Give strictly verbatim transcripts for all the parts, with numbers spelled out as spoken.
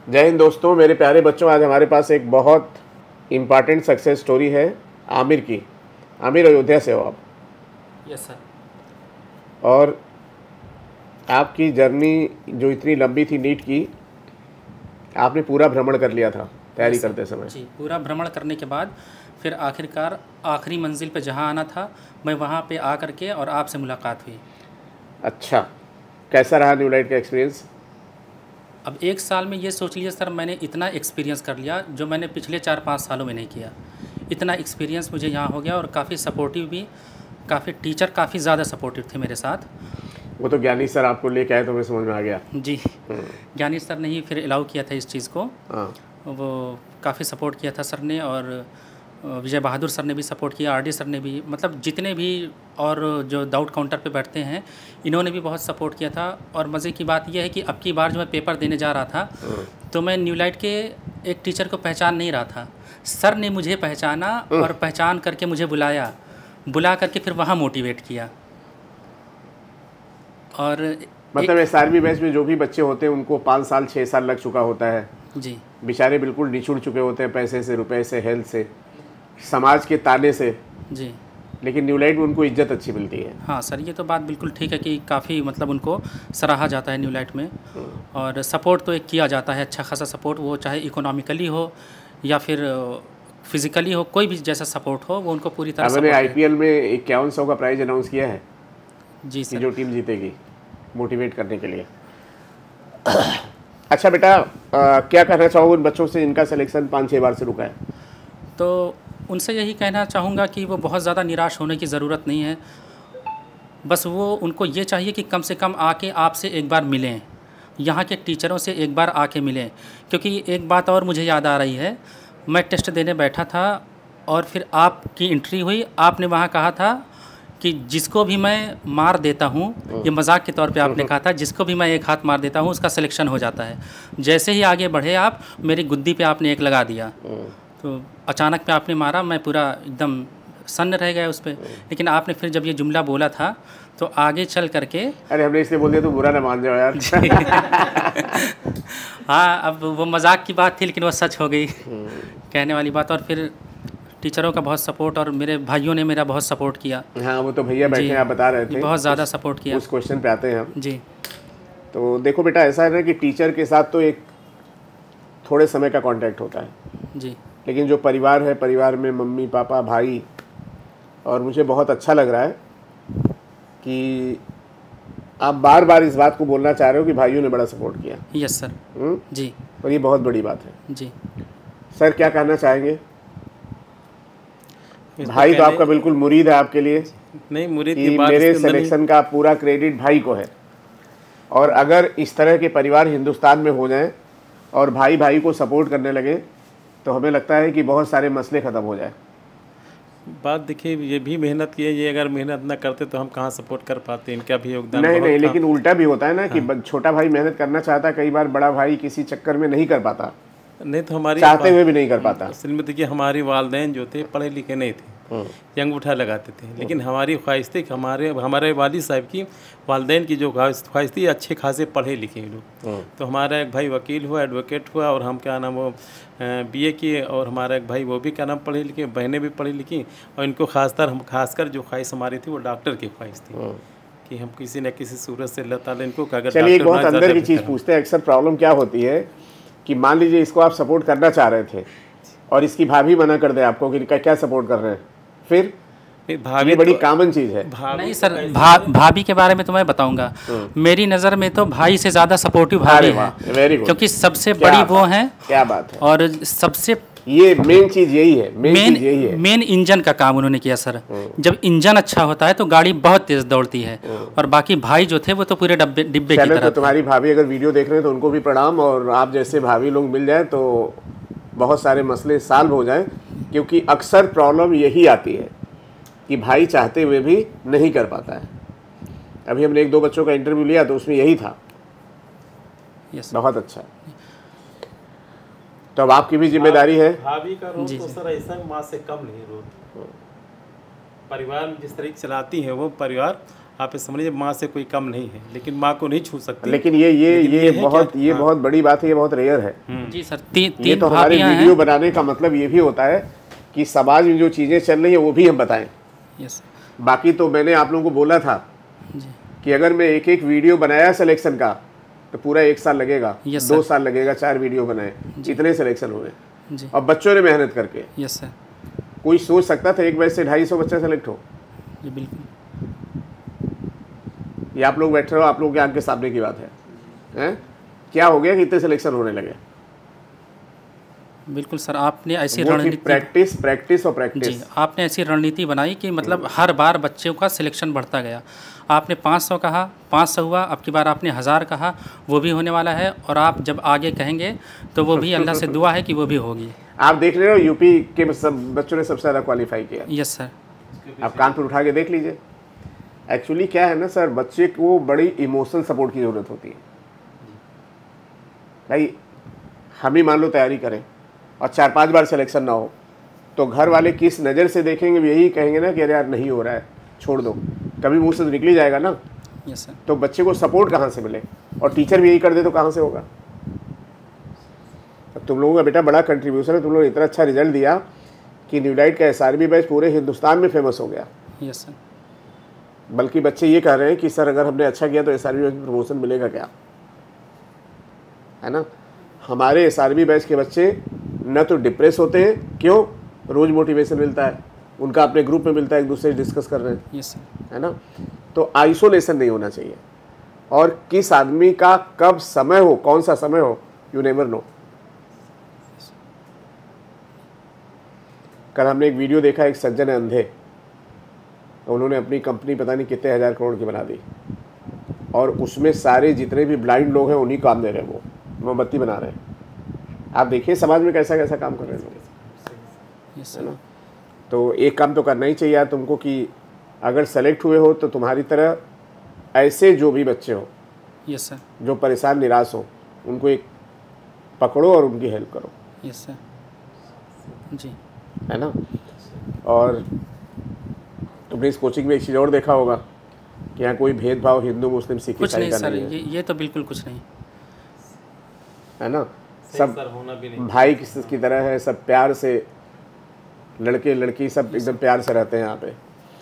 जय हिंद दोस्तों, मेरे प्यारे बच्चों। आज हमारे पास एक बहुत इम्पॉर्टेंट सक्सेस स्टोरी है आमिर की। आमिर अयोध्या से हो आप? Yes sir. और आपकी जर्नी जो इतनी लंबी थी नीट की, आपने पूरा भ्रमण कर लिया था तैयारी करते समय? जी, पूरा भ्रमण करने के बाद फिर आखिरकार आखिरी मंजिल पे जहाँ आना था मैं वहाँ पे आ करके और आपसे मुलाकात हुई। अच्छा, कैसा रहा न्यूलाइट का एक्सपीरियंस? अब एक साल में ये सोच लिया सर, मैंने इतना एक्सपीरियंस कर लिया जो मैंने पिछले चार पाँच सालों में नहीं किया। इतना एक्सपीरियंस मुझे यहाँ हो गया और काफ़ी सपोर्टिव भी, काफ़ी टीचर काफ़ी ज़्यादा सपोर्टिव थे मेरे साथ। वो तो ज्ञानी सर आपको लेके आए तो मुझे समझ में आ गया। जी, ज्ञानी सर ने ही फिर अलाउ किया था इस चीज़ को। हाँ, वो काफ़ी सपोर्ट किया था सर ने, और विजय बहादुर सर ने भी सपोर्ट किया, आर डी सर ने भी, मतलब जितने भी और जो डाउट काउंटर पे बैठते हैं इन्होंने भी बहुत सपोर्ट किया था। और मज़े की बात यह है कि अब की बार जो मैं पेपर देने जा रहा था तो मैं न्यूलाइट के एक टीचर को पहचान नहीं रहा था। सर ने मुझे पहचाना और पहचान करके मुझे बुलाया, बुला करके फिर वहाँ मोटिवेट किया। और मतलब एस आर बी बैच में जो भी बच्चे होते हैं उनको पाँच साल छः साल लग चुका होता है जी, बेचारे बिल्कुल निचुड़ चुके होते हैं, पैसे से, रुपए से, हेल्थ से, समाज के ताने से, जी, लेकिन न्यूलाइट में उनको इज्जत अच्छी मिलती है। हाँ सर, ये तो बात बिल्कुल ठीक है कि काफ़ी मतलब उनको सराहा जाता है न्यूलाइट में। और सपोर्ट तो एक किया जाता है, अच्छा खासा सपोर्ट, वो चाहे इकोनॉमिकली हो या फिर फिज़िकली हो, कोई भी जैसा सपोर्ट हो वो उनको पूरी तरह मैंने सपोर्ट आई पी एल में इक्यावन सौ का प्राइज अनाउंस किया है है। जी कि सर। जो टीम जीतेगी मोटिवेट करने के लिए। अच्छा बेटा, आ, क्या कहना चाहोगे उन बच्चों से जिनका सिलेक्शन पाँच छः बार से रुका है? तो उनसे यही कहना चाहूँगा कि वो बहुत ज़्यादा निराश होने की ज़रूरत नहीं है। बस वो उनको ये चाहिए कि कम से कम आके आपसे एक बार मिलें, यहाँ के टीचरों से एक बार आके मिलें। क्योंकि एक बात और मुझे याद आ रही है, मैं टेस्ट देने बैठा था और फिर आपकी एंट्री हुई। आपने वहाँ कहा था कि जिसको भी मैं मार देता हूँ, ये मजाक के तौर पे आपने कहा था, जिसको भी मैं एक हाथ मार देता हूँ उसका सिलेक्शन हो जाता है। जैसे ही आगे बढ़े आप, मेरी गुद्दी पे आपने एक लगा दिया। तो अचानक पे आपने मारा, मैं पूरा एकदम सन्न रह गया उस पर। लेकिन आपने फिर जब ये जुमला बोला था तो आगे चल करके, अरे हमने इसलिए बोल दिया तो बुरा ना मान जाओ यार। हाँ, अब वो मजाक की बात थी लेकिन वो सच हो गई, कहने वाली बात। और फिर टीचरों का बहुत सपोर्ट और मेरे भाइयों ने मेरा बहुत सपोर्ट किया। हाँ, वो तो भैया बैठे हैं, आप बता रहे थे, बहुत ज़्यादा सपोर्ट किया। उस क्वेश्चन पे आते हैं हम। जी, तो देखो बेटा, ऐसा है ना कि टीचर के साथ तो एक थोड़े समय का कांटेक्ट होता है, जी, लेकिन जो परिवार है, परिवार में मम्मी पापा भाई, और मुझे बहुत अच्छा लग रहा है कि आप बार बार इस बात को बोलना चाह रहे हो कि भाइयों ने बड़ा सपोर्ट किया। Yes sir. हुँ? जी, और ये बहुत बड़ी बात है। जी सर, क्या कहना चाहेंगे? भाई तो आपका बिल्कुल मुरीद है आपके लिए, नहीं मुरीद कि की बात मेरे इसके अंदर नहीं। सिलेक्शन का पूरा क्रेडिट भाई को है। और अगर इस तरह के परिवार हिंदुस्तान में हो जाएं और भाई भाई को सपोर्ट करने लगे तो हमें लगता है कि बहुत सारे मसले ख़त्म हो जाए। बात देखिए, ये भी मेहनत की है, ये अगर मेहनत ना करते तो हम कहाँ सपोर्ट कर पाते, इनका भी योगदान नहीं बहुत नहीं, था। लेकिन उल्टा भी होता है ना कि छोटा भाई मेहनत करना चाहता है, कई बार बड़ा भाई किसी चक्कर में नहीं कर पाता, नहीं तो हमारी चाहते हुए भी नहीं कर पाता। असल में देखिए, हमारे वालिदैन जो थे पढ़े लिखे नहीं थे, ये अंगूठा लगाते थे, लेकिन हमारी ख्वाहिश थी कि हमारे हमारे वालिद साहब की वालिदैन की जो ख्वाहिश ख्वाहिश थी, अच्छे खासे पढ़े लिखे लोग। तो हमारा एक भाई वकील हुआ, एडवोकेट हुआ, और हम क्या नाम वो बीए किए, और हमारा एक भाई वो भी क्या नाम पढ़े लिखे, बहनें भी पढ़ी लिखी, और इनको खासकर हम खासकर जो ख्वाहिश हमारी थी वो डॉक्टर की ख्वाहिश थी कि हम किसी न किसी सूरत से अल्लाह ताला इनको अगर चलिए, एक बहुत अंदर की चीज़ पूछते हैं। अक्सर प्रॉब्लम क्या होती है कि मान लीजिए इसको आप सपोर्ट करना चाह रहे थे और इसकी भाभी मना कर दे आपको कि क्या सपोर्ट कर रहे हैं, फिर भाभी ये बड़ी तो, कॉमन चीज़ है। नहीं सर, भा, भाभी के बारे में तो मैं बताऊंगा। मेरी नज़र में तो भाई से ज़्यादा सपोर्टिव भाभी है, वेरी गुड, क्योंकि सबसे बड़ी वो हैं। क्या बात है, और सबसे ये मेन चीज़ यही है, मेन चीज़ यही है। मेन इंजन का काम उन्होंने किया सर। जब इंजन अच्छा होता है तो गाड़ी बहुत तेज दौड़ती है। और बाकी भाई जो थे वो तो पूरे डब्बे डिब्बे की तरह। तो तुम्हारी भाभी अगर वीडियो देख रहे हैं तो उनको भी प्रणाम, और आप जैसे भाभी लोग मिल जाए तो बहुत सारे मसले सॉल्व हो जाएं, क्योंकि अक्सर प्रॉब्लम यही आती है कि भाई चाहते हुए भी नहीं कर पाता है। अभी हमने एक दो बच्चों का इंटरव्यू लिया तो उसमें यही था। यस, बहुत अच्छा। तो अब आपकी भी जिम्मेदारी है। भाभी का रोल तो सर ऐसा माँ से कम नहीं रोल, परिवार में जिस तरीके चलाती है वो परिवार आप समझ लीजिए माँ से कोई कम नहीं है, लेकिन माँ को नहीं छू सकती। लेकिन ये ये लेकिन ये, ये है बहुत क्या? ये हाँ। बहुत बड़ी बात है, ये बहुत रेयर है। जी सर, ती, तीन ये तो हमारे भाभियाँ वीडियो हैं। बनाने का मतलब ये भी होता है कि समाज में जो चीज़ें चल रही हैं वो भी हम बताएं। यस बाकी तो मैंने आप लोगों को बोला था जी कि अगर मैं एक एक वीडियो बनाया सिलेक्शन का तो पूरा एक साल लगेगा, Yes, दो sir. साल लगेगा, चार वीडियो बनाए, इतने सिलेक्शन हुए। जी और बच्चों ने मेहनत करके, यस सर कोई सोच सकता था एक बैच से ढाई सौ बच्चा सेलेक्ट हो? जी बिल्कुल। ये आप लोग बैठे हो, आप लोगों के आंख के सामने की बात है, हैं? क्या हो गया कि इतने सिलेक्शन होने लगे? बिल्कुल सर, आपने ऐसी वो थी रणनीति प्रैक्टिस प्रैक्टिस और जी प्रैक्टिस। आपने ऐसी रणनीति बनाई कि मतलब हर बार बच्चों का सिलेक्शन बढ़ता गया। आपने पाँच सौ कहा, पाँच सौ हुआ, अब की बार आपने हज़ार कहा, वो भी होने वाला है। और आप जब आगे कहेंगे तो वो भी अल्लाह से दुआ है कि वो भी होगी। आप देख रहे हो यूपी के सब बच्चों ने सबसे ज़्यादा क्वालिफाई किया। Yes sir. आप कानपुर उठा के देख लीजिए। एक्चुअली क्या है ना सर, बच्चे को बड़ी इमोशनल सपोर्ट की ज़रूरत होती है। भाई हम ही मान लो तैयारी करें और चार पांच बार सिलेक्शन ना हो तो घर वाले किस नज़र से देखेंगे, यही कहेंगे ना कि अरे यार नहीं हो रहा है, छोड़ दो। कभी मुँह से तो निकल ही जाएगा ना। Yes sir. तो बच्चे को सपोर्ट कहाँ से मिले? और टीचर भी यही कर दे तो कहाँ से होगा? अब तुम लोगों का बेटा बड़ा कंट्रीब्यूशन है, तुम लोगों ने इतना अच्छा रिजल्ट दिया कि न्यूलाइट का एस आर बी बैच पूरे हिंदुस्तान में फेमस हो गया। Yes sir. बल्कि बच्चे ये कह रहे हैं कि सर अगर हमने अच्छा किया तो एस आर बी बैच में प्रमोशन मिलेगा क्या, है ना? हमारे एस आर बी बैच के बच्चे न तो डिप्रेस होते हैं, क्यों? रोज़ मोटिवेशन मिलता है, उनका अपने ग्रुप में मिलता है, एक दूसरे से डिस्कस कर रहे हैं, यस सर। है ना? तो आइसोलेशन नहीं होना चाहिए। और किस आदमी का कब समय हो, कौन सा समय हो, यू नेवर नो। कल हमने एक वीडियो देखा, एक सज्जन है अंधे, उन्होंने अपनी कंपनी पता नहीं कितने हज़ार करोड़ की बना दी और उसमें सारे जितने भी ब्लाइंड लोग हैं उन्हीं काम दे रहे हैं, वो मोमबत्ती बना रहे हैं। आप देखिए समाज में कैसा कैसा काम कर रहे हैं लोग, यस है सर। ना? तो एक काम तो करना ही चाहिए यार तुमको कि अगर सेलेक्ट हुए हो तो तुम्हारी तरह ऐसे जो भी बच्चे हो यस सर। जो परेशान निराश हो, उनको एक पकड़ो और उनकी हेल्प करो, यस सर। जी है ना? और तुमने इस कोचिंग में एक चीज़ और देखा होगा कि यहाँ कोई भेदभाव हिंदू मुस्लिम सिख कुछ ईसाई नहीं का सर, नहीं है, ये ये तो बिल्कुल कुछ नहीं। है ना? सब सब होना भी नहीं। भाई किस की तरह है, सब प्यार से, लड़के लड़की सब एकदम प्यार से रहते हैं यहाँ पे।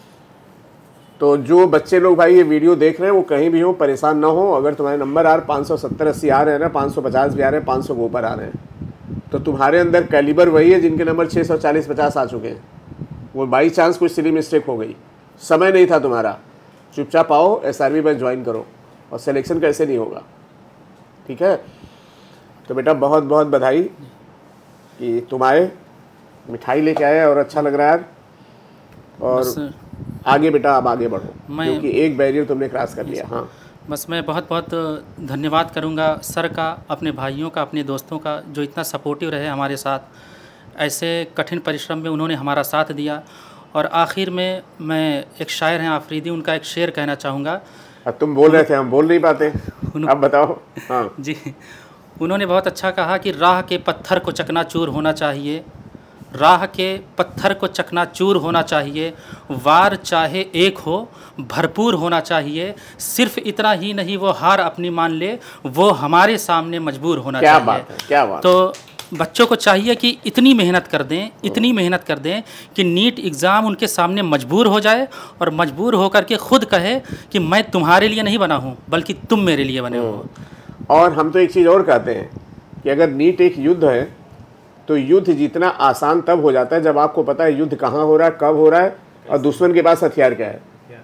तो जो बच्चे लोग भाई ये वीडियो देख रहे हैं वो कहीं भी हो, परेशान ना हो। अगर तुम्हारे नंबर आर पाँच सौ सत्तर अस्सी आ रहे हैं ना, पाँच सौ पचास भी आ रहे हैं, पाँच सौ के ऊपर आ रहे हैं, तो तुम्हारे अंदर कैलिबर वही है जिनके नंबर छः सौ चालीस पचास आ चुके हैं। वो बाई चांस कोई सिली मिस्टेक हो गई, समय नहीं था तुम्हारा, चुपचाप आओ S R B batch join करो और सिलेक्शन कैसे नहीं होगा। ठीक है? तो बेटा बहुत बहुत बधाई कि तुम आए, मिठाई लेके आए और अच्छा लग रहा है यार। और बस आगे बेटा आप आगे बढ़ो, मैं- क्योंकि एक बैरियर तुमने क्रॉस कर लिया। हाँ बस मैं बहुत बहुत धन्यवाद करूंगा सर का, अपने भाइयों का, अपने दोस्तों का, जो इतना सपोर्टिव रहे हमारे साथ। ऐसे कठिन परिश्रम में उन्होंने हमारा साथ दिया। और आखिर में मैं, एक शायर हैं आफरीदी, उनका एक शेर कहना चाहूँगा। अब तुम बोल रहे थे, हम बोल नहीं पाते, उन- अब बताओ। हाँ जी, उन्होंने बहुत अच्छा कहा कि राह के पत्थर को चकनाचूर होना चाहिए, राह के पत्थर को चकनाचूर होना चाहिए, वार चाहे एक हो भरपूर होना चाहिए, सिर्फ इतना ही नहीं वो हार अपनी मान ले, वो हमारे सामने मजबूर होना क्या चाहिए। बात है, क्या बात। तो बच्चों को चाहिए कि इतनी मेहनत कर दें, इतनी मेहनत कर दें कि नीट एग्ज़ाम उनके सामने मजबूर हो जाए और मजबूर होकर के खुद कहे कि मैं तुम्हारे लिए नहीं बना हूँ बल्कि तुम मेरे लिए बने हो। और हम तो एक चीज़ और कहते हैं कि अगर नीट एक युद्ध है तो युद्ध जितना आसान तब हो जाता है जब आपको पता है युद्ध कहाँ हो रहा है, कब हो रहा है और दुश्मन के पास हथियार क्या है।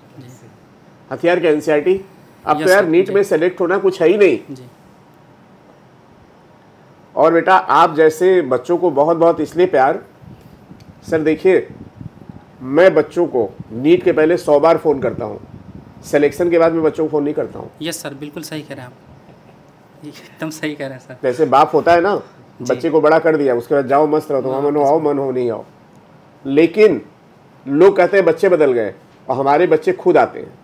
हथियार क्या, एन सी आर टी। अब तो यार नीट में सेलेक्ट होना कुछ है ही नहीं। जी और बेटा आप जैसे बच्चों को बहुत बहुत इसलिए प्यार। सर देखिए, मैं बच्चों को नीट के पहले सौ बार फ़ोन करता हूँ, सिलेक्शन के बाद मैं बच्चों को फ़ोन नहीं करता हूँ। यस सर, बिल्कुल सही कह रहे हैं आप, एकदम सही कह रहे हैं सर। जैसे बाप होता है ना, बच्चे को बड़ा कर दिया, उसके बाद जाओ मस्त रहो, तो मन हो आओ, मन हो नहीं आओ। लेकिन लोग कहते हैं बच्चे बदल गए, और हमारे बच्चे खुद आते हैं।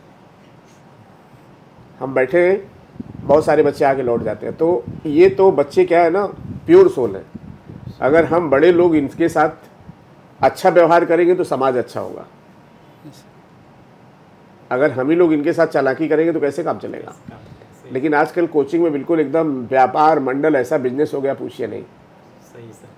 हम बैठे हैं, बहुत सारे बच्चे आके लौट जाते हैं। तो ये तो बच्चे क्या है ना, प्योर सोल है। अगर हम बड़े लोग इनके साथ अच्छा व्यवहार करेंगे तो समाज अच्छा होगा। अगर हम ही लोग इनके साथ चालाकी करेंगे तो कैसे काम चलेगा। लेकिन आजकल कोचिंग में बिल्कुल एकदम व्यापार मंडल ऐसा बिजनेस हो गया, पूछिए नहीं। सही सर।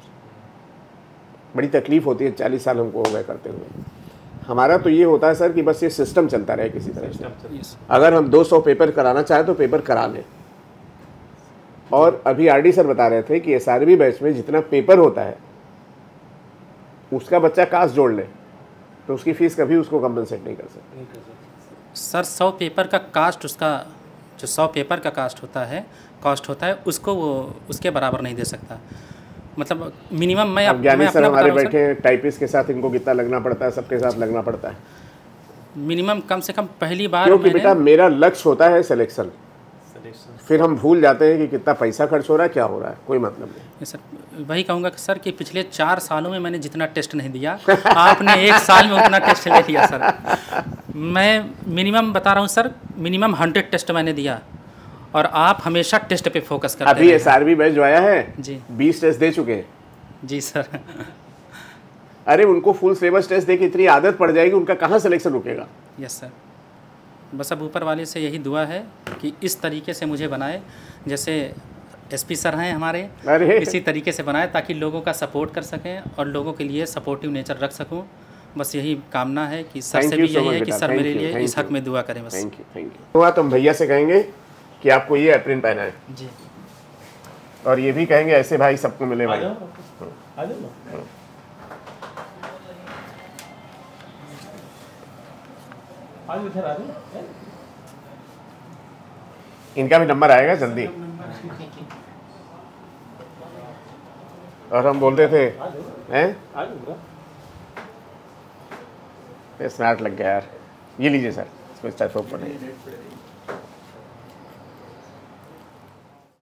बड़ी तकलीफ होती है, चालीस साल हमको हो गए करते हुए। हमारा तो ये होता है सर कि बस ये सिस्टम चलता रहे किसी तरह से। अगर हम दो सौ पेपर कराना चाहें तो पेपर करा लें। और अभी आर डी सर बता रहे थे कि एस आर बी बैच में जितना पेपर होता है उसका बच्चा कास्ट जोड़ ले तो उसकी फ़ीस कभी उसको कंपनसेट नहीं कर सकते। सर सौ पेपर का कास्ट, उसका जो सौ पेपर का कास्ट होता है कॉस्ट होता है, उसको वो उसके बराबर नहीं दे सकता। मतलब मिनिमम मैं अब ज्ञानी सर हमारे बैठे हैं, टाइपिस्ट के साथ इनको कितना लगना पड़ता है, सबके साथ लगना पड़ता है। मिनिमम कम से कम पहली बार क्योंकि बेटा मेरा लक्ष्य होता है सिलेक्शन, फिर हम भूल जाते हैं कि कितना पैसा खर्च हो रहा है, क्या हो रहा है, कोई मतलब नहीं। सर वही कहूँगा कि सर कि पिछले चार सालों में मैंने जितना टेस्ट नहीं दिया आपने एक साल में उतना टेस्ट ले लिया सर। मैं मिनिमम बता रहा हूँ सर, मिनिमम हंड्रेड टेस्ट मैंने दिया और आप हमेशा टेस्ट पे फोकस करते हैं। अभी एस आर बी बैच जो आया है जी बीस टेस्ट दे चुके हैं। जी सर। अरे उनको फुल सिलेबस टेस्ट दे के इतनी आदत पड़ जाएगी, उनका कहाँ सिलेक्शन रुकेगा। Yes sir. बस अब ऊपर वाले से यही दुआ है कि इस तरीके से मुझे बनाए, जैसे एसपी सर हैं हमारे, अरे इसी तरीके से बनाए ताकि लोगों का सपोर्ट कर सकें और लोगों के लिए सपोर्टिव नेचर रख सकूं। बस यही कामना है कि सर से भी यही है कि सर मेरे लिए इस हक में दुआ करें बस। Thank you thank you. तो तुम भैया से कहेंगे कि आपको ये एप्रिन पहना है जी, और ये भी कहेंगे ऐसे भाई सबको मिले भाई। इनका भी नंबर आएगा जल्दी। और हम बोलते थे हैं स्मार्ट लग गया यार। ये लीजिए सर, इसको स्टाइल पर